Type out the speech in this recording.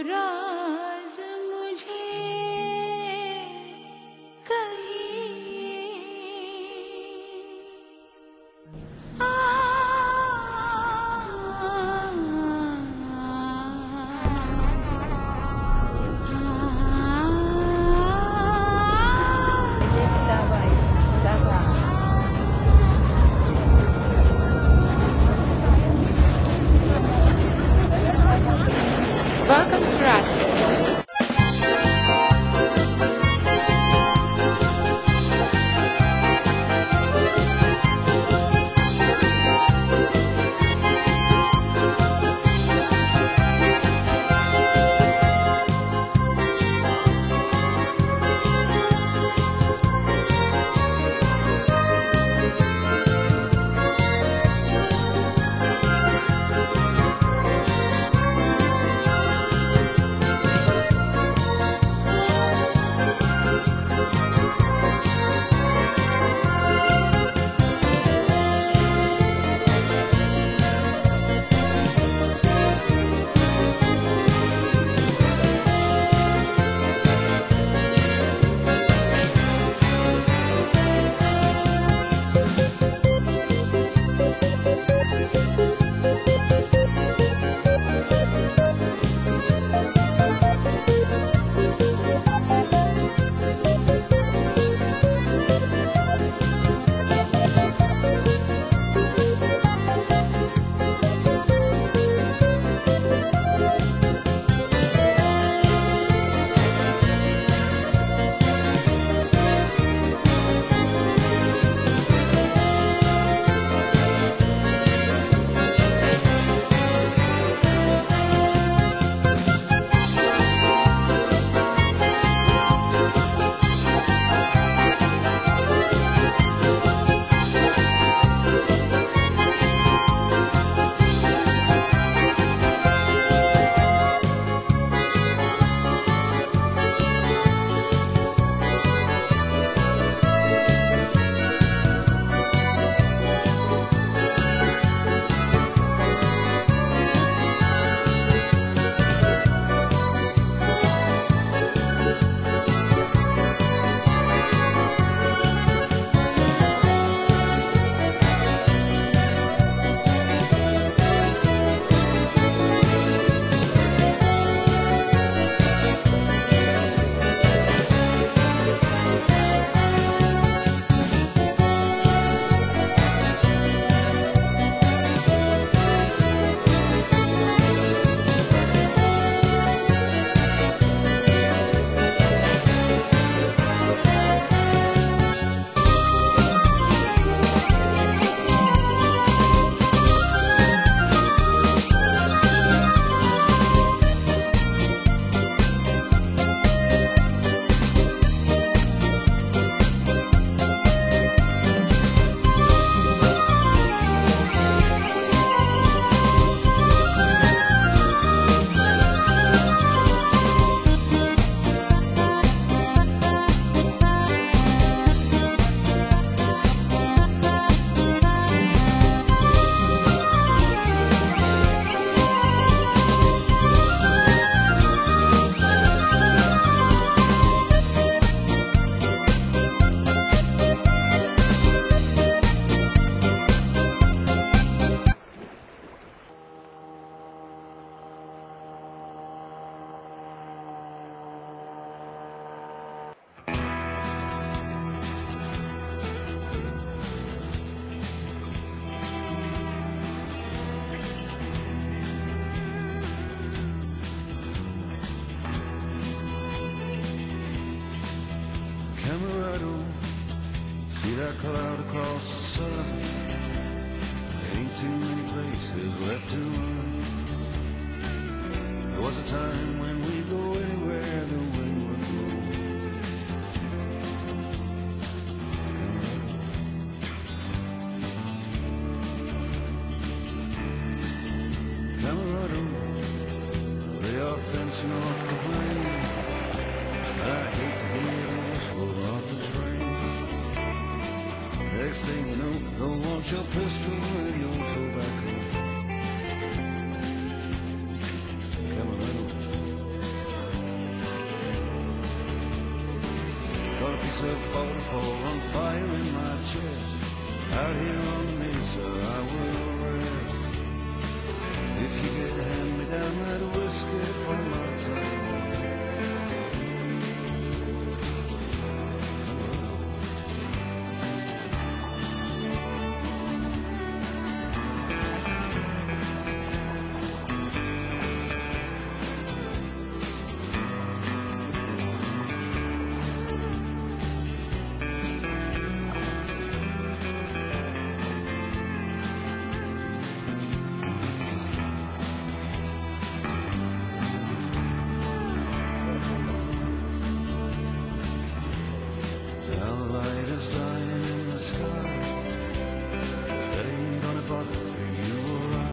राज मुझे Welcome to Russia. See that cloud across the sun? Ain't too many places left to run. There was a time when we'd go anywhere the wind would blow. Colorado, they are fencing off the plains. I hate to hear the whistle off the train. Next thing you know, they'll launch your pistol and your tobacco. Colorado, There's a 44 on fire in my chest. Out here on the mesa I will rest. If you could hand me down that whiskey from my son,